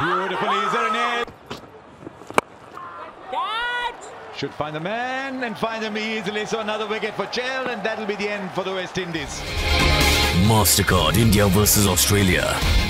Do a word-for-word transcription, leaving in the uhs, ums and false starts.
Beautiful, is there an air? Should find the man and find him easily. So another wicket for Chahal, and that'll be the end for the West Indies. Mastercard India versus Australia.